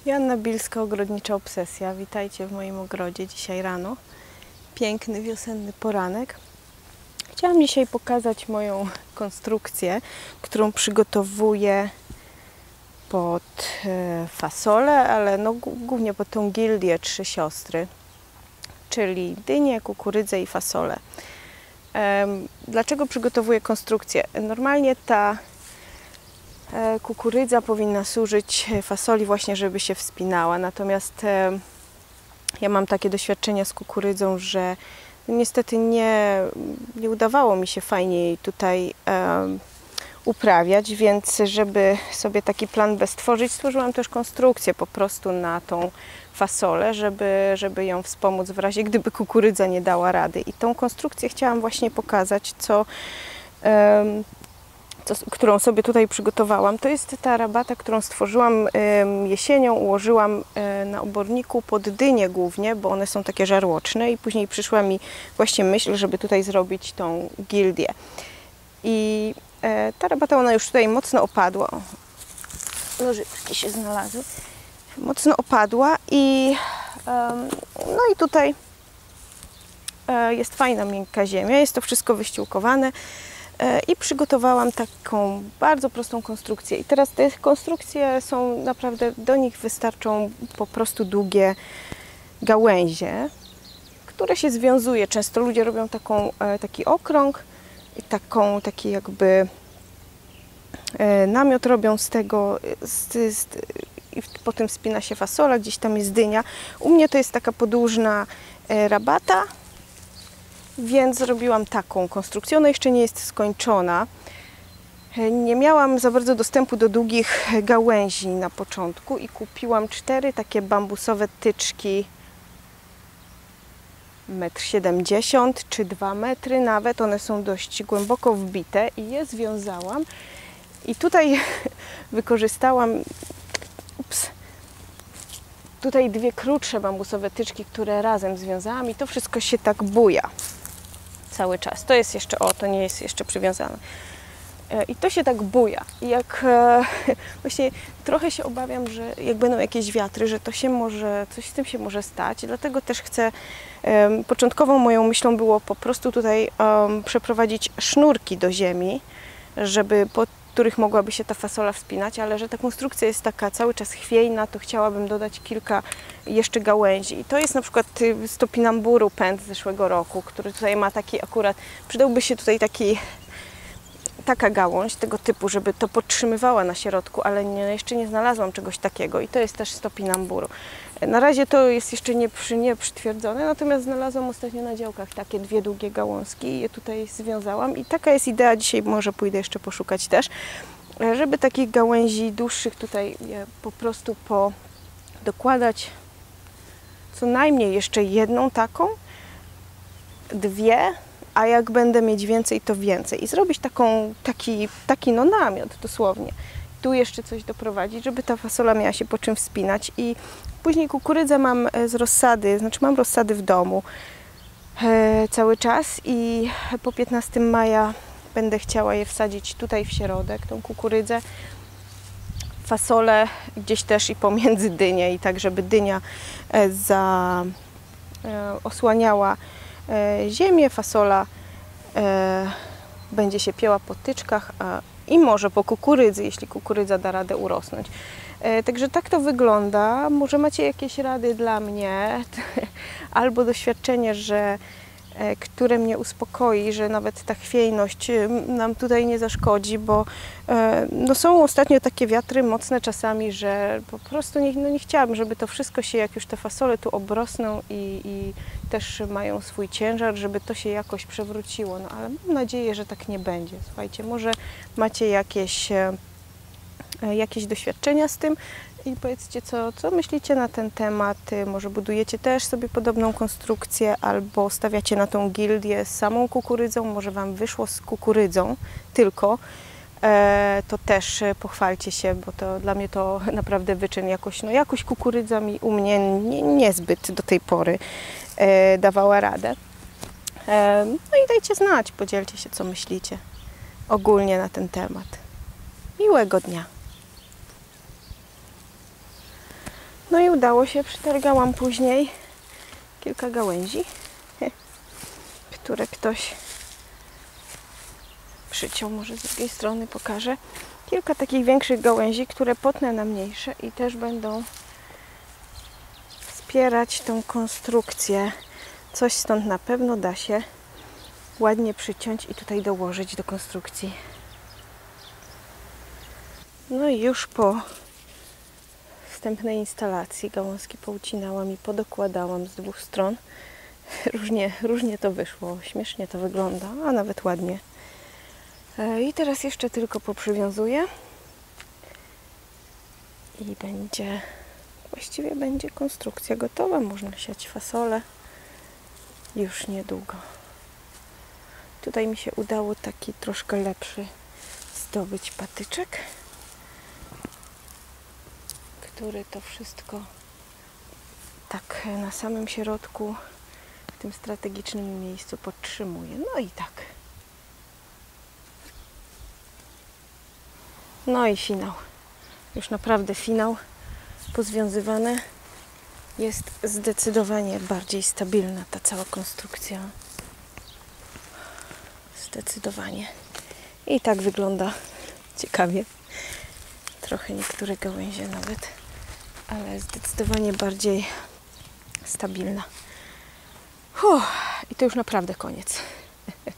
Joanna Bilska, Ogrodnicza Obsesja. Witajcie w moim ogrodzie dzisiaj rano. Piękny, wiosenny poranek. Chciałam dzisiaj pokazać moją konstrukcję, którą przygotowuję pod fasolę, ale no, głównie pod tą gildię Trzy Siostry, czyli dynię, kukurydzę i fasolę. Dlaczego przygotowuję konstrukcję? Normalnie ta kukurydza powinna służyć fasoli właśnie, żeby się wspinała, natomiast ja mam takie doświadczenia z kukurydzą, że niestety nie udawało mi się fajnie jej tutaj uprawiać, więc żeby sobie taki plan B stworzyć, stworzyłam też konstrukcję po prostu na tą fasolę, żeby ją wspomóc w razie, gdyby kukurydza nie dała rady. I tą konstrukcję chciałam właśnie pokazać, którą sobie tutaj przygotowałam. To jest ta rabata, którą stworzyłam jesienią, ułożyłam na oborniku pod dynie głównie, bo one są takie żarłoczne i później przyszła mi właśnie myśl, żeby tutaj zrobić tą gildię. I ta rabata, ona już tutaj mocno opadła. Nożyczki się znalazły. Mocno opadła i no i tutaj jest fajna, miękka ziemia. Jest to wszystko wyściółkowane. I przygotowałam taką bardzo prostą konstrukcję. I teraz te konstrukcje są naprawdę, do nich wystarczą po prostu długie gałęzie, które się związuje. Często ludzie robią taki okrąg i taki jakby namiot robią z tego i potem spina się fasola, gdzieś tam jest dynia. U mnie to jest taka podłużna rabata. Więc zrobiłam taką konstrukcję. Ona jeszcze nie jest skończona. Nie miałam za bardzo dostępu do długich gałęzi na początku i kupiłam 4 takie bambusowe tyczki 1,70 m czy 2 metry nawet. One są dość głęboko wbite i je związałam. I tutaj wykorzystałam tutaj 2 krótsze bambusowe tyczki, które razem związałam i to wszystko się tak buja cały czas. To jest jeszcze, to nie jest jeszcze przywiązane. I to się tak buja. I jak właśnie trochę się obawiam, że jak będą jakieś wiatry, że to się może, coś z tym się może stać. Dlatego też chcę, początkową moją myślą było po prostu tutaj przeprowadzić sznurki do ziemi, żeby pod których mogłaby się ta fasola wspinać, ale że ta konstrukcja jest taka cały czas chwiejna, to chciałabym dodać kilka jeszcze gałęzi. I to jest na przykład z topinamburu pęd z zeszłego roku, który tutaj ma taki akurat, przydałby się tutaj taka gałąź tego typu, żeby to podtrzymywała na środku, ale jeszcze nie znalazłam czegoś takiego i to jest też z topinamburu. Na razie to jest jeszcze nie przytwierdzone, natomiast znalazłam ostatnio na działkach takie 2 długie gałązki i je tutaj związałam i taka jest idea, dzisiaj może pójdę jeszcze poszukać też, żeby takich gałęzi dłuższych tutaj po prostu dokładać co najmniej jeszcze 1 taką, 2, a jak będę mieć więcej, to więcej. I zrobić taki no namiot dosłownie. Tu jeszcze coś doprowadzić, żeby ta fasola miała się po czym wspinać. I później kukurydzę mam z rozsady, znaczy mam rozsady w domu cały czas i po 15 maja będę chciała je wsadzić tutaj w środek, tą kukurydzę. Fasolę gdzieś też i pomiędzy dynię i tak, żeby dynia osłaniała ziemię, fasola będzie się pięła po tyczkach i może po kukurydzy, jeśli kukurydza da radę urosnąć. Także tak to wygląda. Może macie jakieś rady dla mnie albo doświadczenie, które mnie uspokoi, że nawet ta chwiejność nam tutaj nie zaszkodzi, bo no są ostatnio takie wiatry mocne czasami, że po prostu nie chciałabym, żeby to wszystko się, jak już te fasole tu obrosną i też mają swój ciężar, żeby to się jakoś przewróciło. No ale mam nadzieję, że tak nie będzie. Słuchajcie, może macie jakieś doświadczenia z tym i powiedzcie, co myślicie na ten temat. Może budujecie też sobie podobną konstrukcję albo stawiacie na tą gildię z samą kukurydzą. Może Wam wyszło z kukurydzą tylko. To też pochwalcie się, bo to dla mnie to naprawdę wyczyn. Jakoś kukurydza u mnie niezbyt do tej pory dawała radę. No i dajcie znać, podzielcie się, co myślicie ogólnie na ten temat. Miłego dnia! No i udało się, przytargałam później kilka gałęzi, które ktoś przyciął, może z drugiej strony pokażę. Kilka takich większych gałęzi, które potnę na mniejsze i też będą wspierać tą konstrukcję. Coś stąd na pewno da się ładnie przyciąć i tutaj dołożyć do konstrukcji. No i już po wstępnej instalacji gałązki poucinałam i podokładałam z dwóch stron. Różnie to wyszło, śmiesznie to wygląda, a nawet ładnie. I teraz jeszcze tylko poprzywiązuję i właściwie będzie konstrukcja gotowa. Można siać fasolę już niedługo. Tutaj mi się udało taki troszkę lepszy zdobyć patyczek, który to wszystko tak na samym środku, w tym strategicznym miejscu podtrzymuje. No i tak. No i finał. Już naprawdę finał. Pozwiązywane. Jest zdecydowanie bardziej stabilna ta cała konstrukcja. Zdecydowanie. I tak wygląda ciekawie. Trochę niektóre gałęzie nawet, ale zdecydowanie bardziej stabilna. I to już naprawdę koniec.